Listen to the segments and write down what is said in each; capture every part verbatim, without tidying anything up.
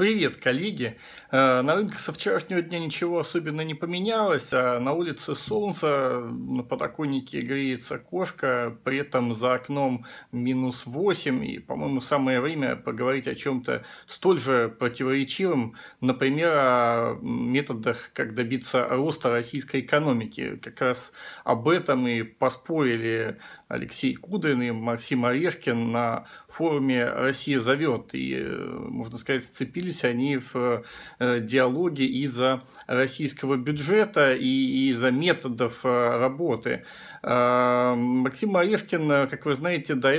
Привет, коллеги! Э, На рынке со вчерашнего дня ничего особенно не поменялось, а на улице солнце, на подоконнике греется кошка, при этом за окном минус восемь, и, по-моему, самое время поговорить о чем-то столь же противоречивом, например, о методах, как добиться роста российской экономики. Как раз об этом и поспорили Алексей Кудрин и Максим Орешкин на форуме «Россия зовет», и, можно сказать, сцепились они в диалоге из-за российского бюджета и из-за методов работы. Максим Орешкин, как вы знаете, до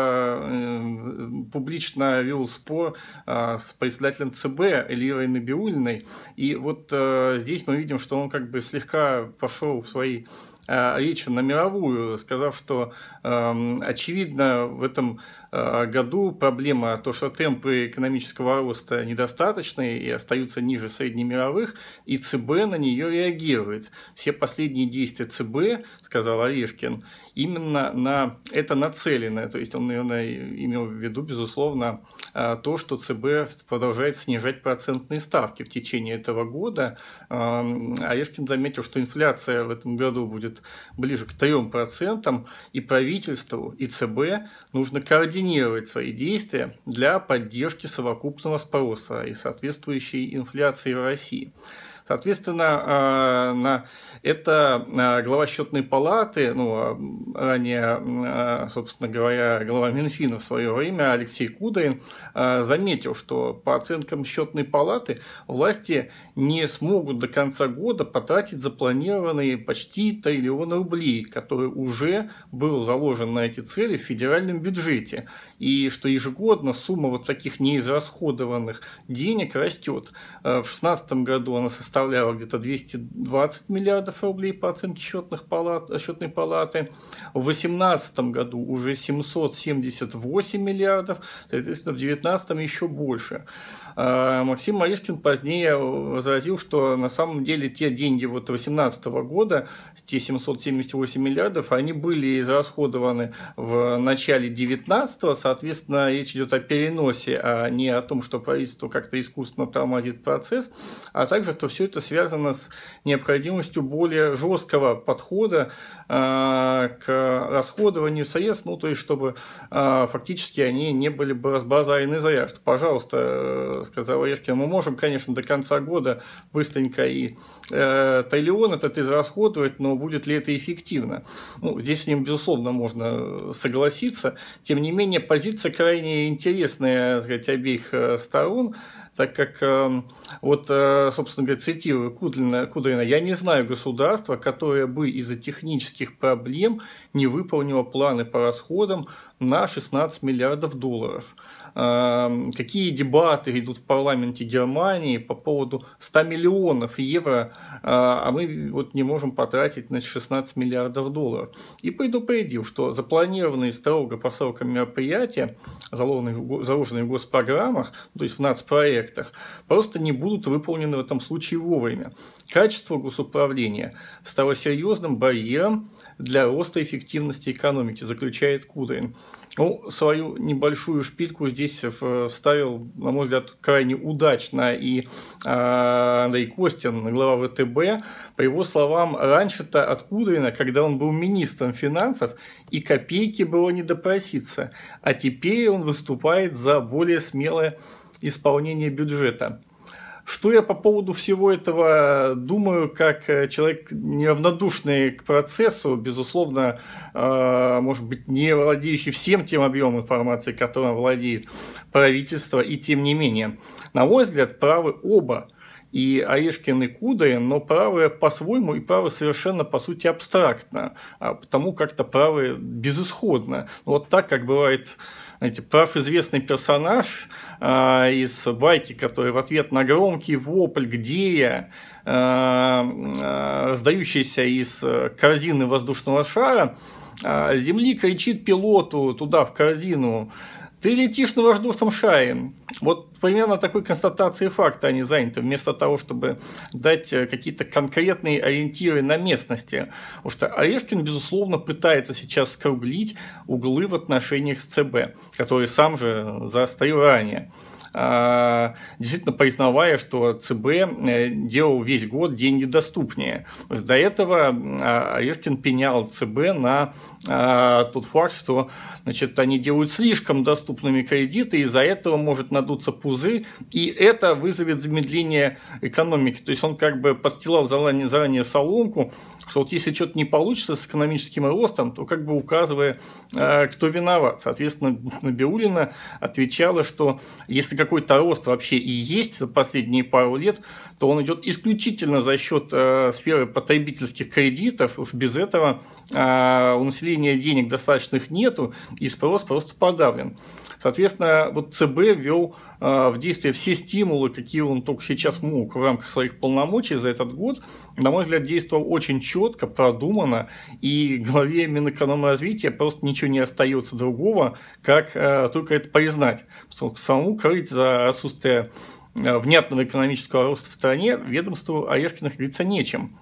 этого публично вел спор с председателем ЦБ Эльвирой Набиуллиной, и вот здесь мы видим, что он как бы слегка пошел в свои речь на мировую, сказав, что э, очевидно в этом э, году проблема, то, что темпы экономического роста недостаточны и остаются ниже среднемировых, и ЦБ на нее реагирует. Все последние действия ЦБ, сказал Орешкин, именно на это нацелены. То есть он, наверное, имел в виду, безусловно, то, что ЦБ продолжает снижать процентные ставки в течение этого года. Орешкин заметил, что инфляция в этом году будет ближе к трем процентам, и правительству, и ЦБ нужно координировать свои действия для поддержки совокупного спроса и соответствующей инфляции в России. Соответственно, на это глава счетной палаты, ну, ранее, собственно говоря, глава Минфина в свое время Алексей Кудрин заметил, что по оценкам счетной палаты власти не смогут до конца года потратить запланированные почти триллион рублей, который уже был заложен на эти цели в федеральном бюджете, и что ежегодно сумма вот таких неизрасходованных денег растет. В две тысячи шестнадцатом году она составляла составляла где-то двести двадцать миллиардов рублей по оценке счетных палат, счетной палаты. В две тысячи восемнадцатом году уже семьсот семьдесят восемь миллиардов, соответственно, в две тысячи девятнадцатом еще больше. Максим Орешкин позднее возразил, что на самом деле те деньги вот две тысячи восемнадцатого года, те семьсот семьдесят восемь миллиардов, они были израсходованы в начале две тысячи девятнадцатого, соответственно, речь идет о переносе, а не о том, что правительство как-то искусственно тормозит процесс, а также, что все это связано с необходимостью более жесткого подхода э, к расходованию средств, ну, то есть, чтобы э, фактически они не были бы разбазарены зря, что, пожалуйста, сказал Орешкин, мы можем, конечно, до конца года быстренько и э, триллион этот израсходовать, но будет ли это эффективно? Ну, здесь с ним, безусловно, можно согласиться. Тем не менее, позиция крайне интересная, так сказать, обеих сторон, так как, вот, собственно говоря, цитирую Кудрина, Кудрина, я не знаю государства, которое бы из-за технических проблем не выполнило планы по расходам на шестнадцать миллиардов долларов. Какие дебаты идут в парламенте Германии по поводу ста миллионов евро, а мы вот не можем потратить на шестнадцать миллиардов долларов. И предупредил, что запланированные строго по срокам мероприятия, заложенные в госпрограммах, то есть в нацпроектах, просто не будут выполнены в этом случае вовремя. Качество госуправления стало серьезным барьером для роста эффективности экономики, заключает Кудрин. Ну, свою небольшую шпильку здесь вставил, на мой взгляд, крайне удачно и Андрей Костин, глава ВТБ. По его словам, раньше-то от Кудрина, когда он был министром финансов, и копейки было не допроситься, а теперь он выступает за более смелое исполнение бюджета. Что я по поводу всего этого думаю, как человек неравнодушный к процессу, безусловно, может быть, не владеющий всем тем объемом информации, которым владеет правительство, и тем не менее, на мой взгляд, правы оба. И Орешкин, и Кудрин, но правы по-своему и правы совершенно, по сути, абстрактно, а потому как-то правы безысходно. Вот так, как бывает, знаете, прав известный персонаж э, из байки, который в ответ на громкий вопль «Где я?», э, э, раздающийся из корзины воздушного шара, э, Земли кричит пилоту туда, в корзину: «Ты летишь на воздушном шаре». Вот примерно такой констатацией факта они заняты, вместо того, чтобы дать какие-то конкретные ориентиры на местности. Потому что Орешкин, безусловно, пытается сейчас скруглить углы в отношениях с ЦБ, который сам же заострил ранее. действительно признавая, что ЦБ делал весь год деньги доступнее. До этого Орешкин пенял ЦБ на тот факт, что, значит, они делают слишком доступными кредиты, и из-за этого может надуться пузырь, и это вызовет замедление экономики. То есть он как бы подстилал заранее, заранее соломку, что вот если что-то не получится с экономическим ростом, то как бы указывая, кто виноват. Соответственно, Набиуллина отвечала, что если какой-то рост вообще и есть за последние пару лет, то он идет исключительно за счет сферы потребительских кредитов. Уж без этого у населения денег достаточных нету, и спрос просто подавлен. Соответственно, вот ЦБ ввел в действие все стимулы, какие он только сейчас мог в рамках своих полномочий за этот год. На мой взгляд, действовал очень четко, продуманно, и главе Минэкономразвития просто ничего не остается другого, как только это признать. Потому что самому крыть за отсутствие внятного экономического роста в стране ведомству Орешкина, как говорится, нечем.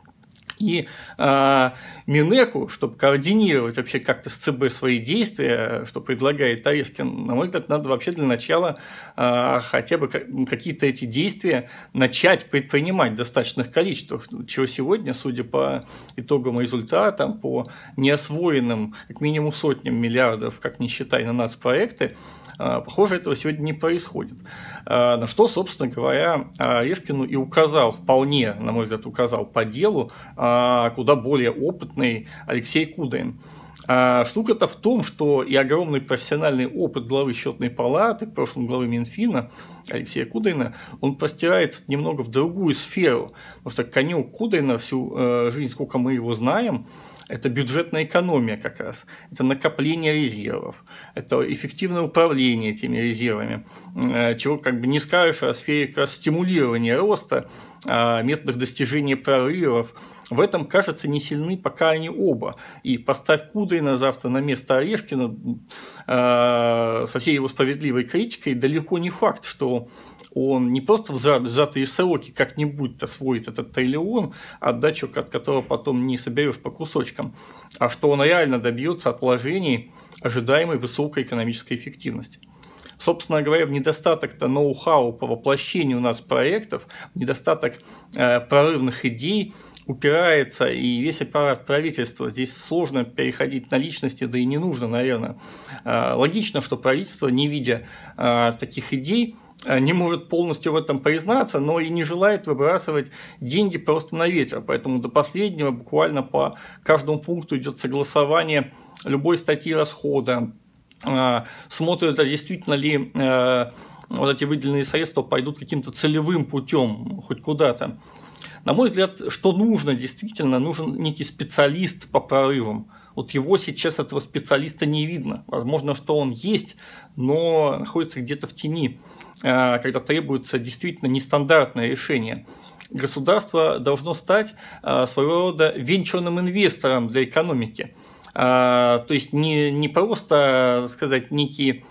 И э, Минэку, чтобы координировать вообще как-то с ЦБ свои действия, что предлагает Орешкин, на мой взгляд, надо вообще для начала э, хотя бы какие-то эти действия начать предпринимать в достаточных количествах, чего сегодня, судя по итогам результатам, по неосвоенным как минимум сотням миллиардов, как не считай, на нацпроекты, похоже, этого сегодня не происходит. На что, собственно говоря, Орешкину и указал, вполне, на мой взгляд, указал по делу куда более опытный Алексей Кудрин. Штука-то в том, что и огромный профессиональный опыт главы Счетной палаты, в прошлом главы Минфина Алексея Кудрина, он простирается немного в другую сферу. Потому что конек Кудрина всю жизнь, сколько мы его знаем, это бюджетная экономия как раз, это накопление резервов, это эффективное управление этими резервами, чего как бы не скажешь о сфере как раз стимулирования роста, о методах достижения прорывов. В этом, кажется, не сильны пока они оба. И поставь Кудрина завтра на место Орешкина э, со всей его справедливой критикой, далеко не факт, что он не просто в сжатые сроки как-нибудь освоит этот триллион, отдачу от которого потом не соберешь по кусочкам, а что он реально добьется отложений ожидаемой высокой экономической эффективности. Собственно говоря, в недостаток-то ноу-хау по воплощению у нас проектов, в недостаток э, прорывных идей упирается и весь аппарат правительства. Здесь сложно переходить на личности, да и не нужно, наверное. Э, логично, что правительство, не видя э, таких идей, не может полностью в этом признаться, но и не желает выбрасывать деньги просто на ветер. Поэтому до последнего буквально по каждому пункту идет согласование любой статьи расхода. Смотрят, а действительно ли вот эти выделенные средства пойдут каким-то целевым путем, хоть куда-то. На мой взгляд, что нужно действительно, нужен некий специалист по прорывам. Вот его сейчас, этого специалиста, не видно. Возможно, что он есть, но находится где-то в тени, когда требуется действительно нестандартное решение. Государство должно стать своего рода венчурным инвестором для экономики. То есть не, не просто, сказать, некие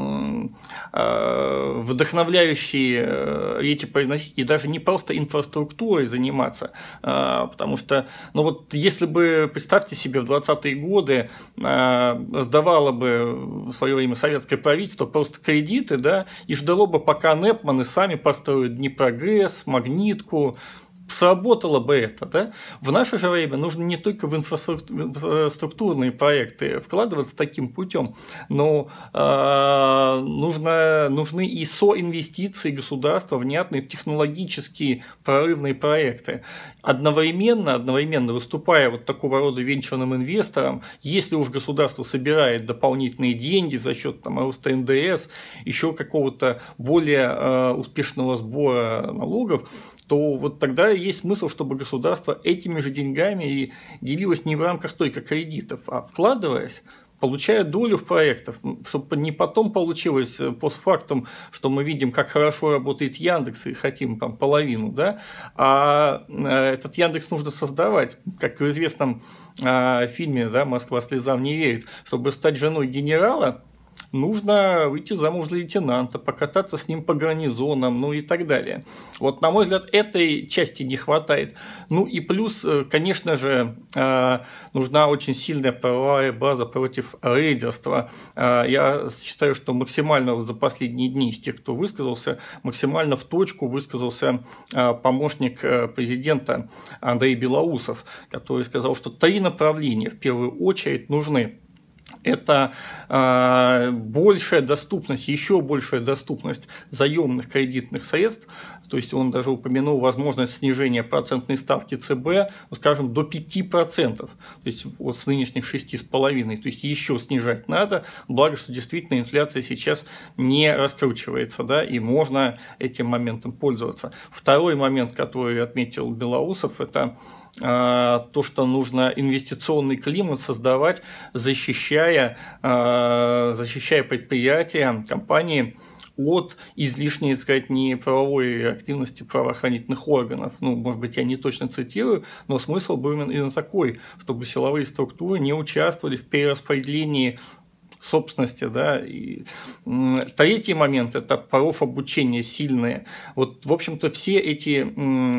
вдохновляющие речи произносить, и даже не просто инфраструктурой заниматься, потому что, ну вот, если бы, представьте себе, в двадцатые годы сдавало бы в свое время советское правительство просто кредиты, да, и ждало бы, пока Непманы сами построят Днепрогресс, Магнитку, сработало бы это, да? В наше же время нужно не только в инфраструктурные проекты вкладываться таким путем, но э, нужно, нужны и соинвестиции государства внятные в технологические прорывные проекты. Одновременно, одновременно выступая вот такого рода венчурным инвестором, если уж государство собирает дополнительные деньги за счет там роста эн дэ эс, еще какого-то более э, успешного сбора налогов, то вот тогда есть смысл, чтобы государство этими же деньгами и делилось не в рамках только кредитов, а вкладываясь, получая долю в проектах, чтобы не потом получилось постфактум, что мы видим, как хорошо работает Яндекс и хотим там половину, да, а этот Яндекс нужно создавать, как в известном фильме, да, «Москва слезам не верит», чтобы стать женой генерала, нужно выйти замуж за лейтенанта, покататься с ним по гарнизонам, ну и так далее. Вот, на мой взгляд, этой части не хватает. Ну и плюс, конечно же, нужна очень сильная правовая база против рейдерства. Я считаю, что максимально за последние дни из тех, кто высказался, максимально в точку высказался помощник президента Андрей Белоусов, который сказал, что три направления в первую очередь нужны. Это э, большая доступность, еще большая доступность заемных кредитных средств, то есть он даже упомянул возможность снижения процентной ставки ЦБ, ну, скажем, до пяти процентов, то есть вот с нынешних шести с половиной, то есть еще снижать надо, благо, что действительно инфляция сейчас не раскручивается, да, и можно этим моментом пользоваться. Второй момент, который отметил Белоусов, это то, что нужно инвестиционный климат создавать, защищая, защищая предприятия, компании от излишней, так сказать, неправовой активности правоохранительных органов. Ну, может быть, я не точно цитирую, но смысл был именно такой, чтобы силовые структуры не участвовали в перераспределении собственности, да, и третий момент – это поров обучения сильные. Вот, в общем-то, все эти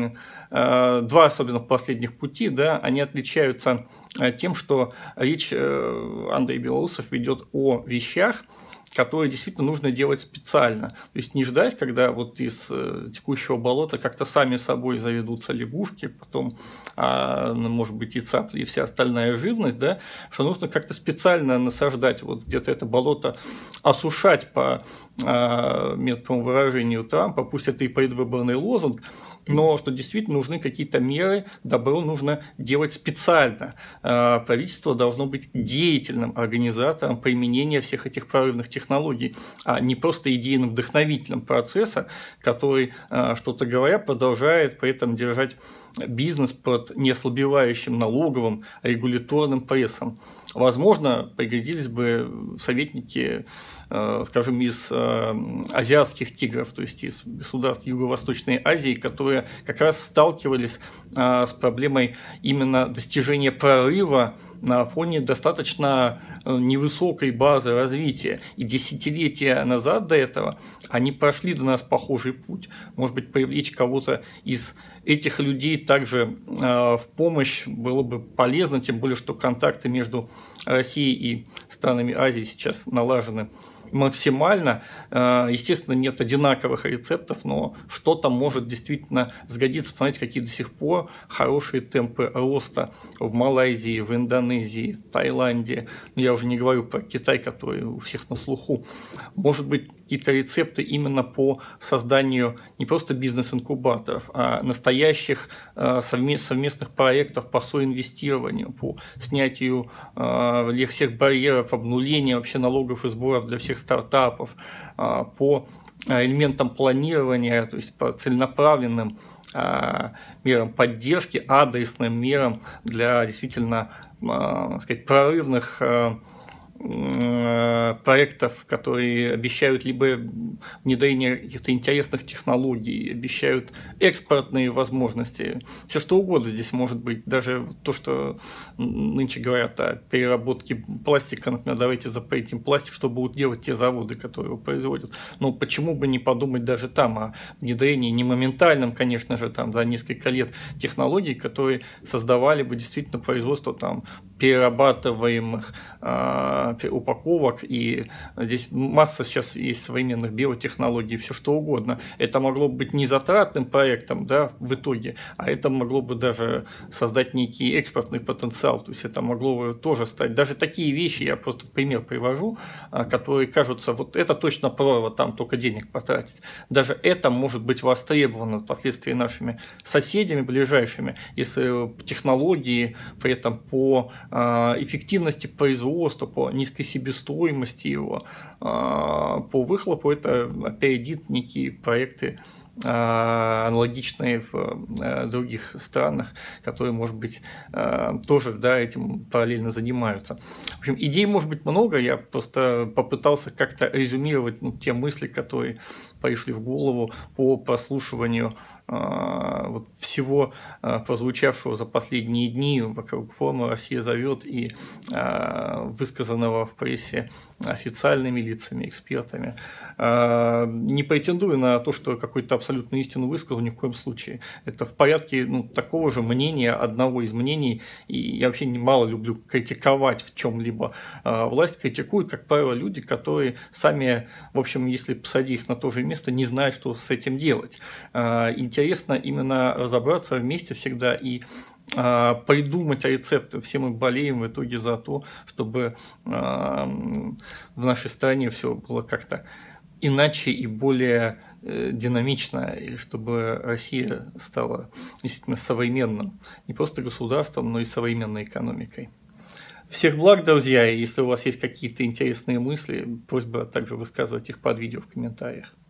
два, особенно последних пути, да, они отличаются тем, что речь Андрей Белоусов ведет о вещах, которые действительно нужно делать специально. То есть не ждать, когда вот из текущего болота как-то сами собой заведутся лягушки, потом, а, может быть, и цапли, и вся остальная живность, да, что нужно как-то специально насаждать, вот где-то это болото осушать по а, меткому выражению Трампа, пусть это и предвыборный лозунг, но что действительно нужны какие-то меры, добро нужно делать специально. Правительство должно быть деятельным организатором применения всех этих прорывных технологий, а не просто идейным вдохновителем процесса, который, что-то говоря, продолжает при этом держать бизнес под неослабевающим налоговым регуляторным прессом. Возможно, пригодились бы советники, скажем, из азиатских тигров, то есть из государств Юго-Восточной Азии, которые как раз сталкивались с проблемой именно достижения прорыва на фоне достаточно невысокой базы развития. И десятилетия назад до этого они прошли до нас похожий путь. Может быть, привлечь кого-то из этих людей также в помощь было бы полезно, тем более, что контакты между Россией и странами Азии сейчас налажены максимально. Естественно, нет одинаковых рецептов, но что-то может действительно сгодиться. Посмотрите, какие до сих пор хорошие темпы роста в Малайзии, в Индонезии, в Таиланде. Я уже не говорю про Китай, который у всех на слуху. Может быть, какие-то рецепты именно по созданию не просто бизнес-инкубаторов, а настоящих совместных проектов по соинвестированию, по снятию всех барьеров, обнулению вообще налогов и сборов для всех стартапов, по элементам планирования, то есть по целенаправленным мерам поддержки, адресным мерам для действительно, так сказать, прорывных проектов, которые обещают либо внедрение каких-то интересных технологий, обещают экспортные возможности, все что угодно здесь может быть, даже то, что нынче говорят о переработке пластика, например, давайте запретим пластик, что будут делать те заводы, которые его производят. Но почему бы не подумать даже там о внедрении не моментальном, конечно же, там за несколько лет технологий, которые создавали бы действительно производство там перерабатываемых упаковок, и здесь масса сейчас есть современных биотехнологий, все что угодно. Это могло бы быть не затратным проектом, да, в итоге, а это могло бы даже создать некий экспортный потенциал, то есть это могло бы тоже стать. Даже такие вещи, я просто в пример привожу, которые кажутся, вот это точно прорва, там только денег потратить. Даже это может быть востребовано впоследствии нашими соседями ближайшими, если технологии при этом по эффективности производства, по низкой себестоимости его, по выхлопу это опередит некие проекты аналогичные в других странах, которые, может быть, тоже, да, этим параллельно занимаются. В общем, идей может быть много, я просто попытался как-то резюмировать, ну, те мысли, которые пришли в голову по прослушиванию вот всего прозвучавшего за последние дни вокруг форума «Россия зовет». назовет и э, высказанного в прессе официальными лицами, экспертами. Э, не претендую на то, что какую-то абсолютную истину высказал, ни в коем случае. Это в порядке ну, такого же мнения, одного из мнений, и я вообще не мало люблю критиковать в чем-либо. Э, власть критикуют, как правило, люди, которые сами, в общем, если посади их на то же место, не знают, что с этим делать. Э, интересно именно разобраться вместе всегда и придумать рецепты. Все мы болеем в итоге за то, чтобы в нашей стране все было как-то иначе и более динамично, и чтобы Россия стала действительно современным, не просто государством, но и современной экономикой. Всех благ, друзья, и если у вас есть какие-то интересные мысли, просьба также высказывать их под видео в комментариях.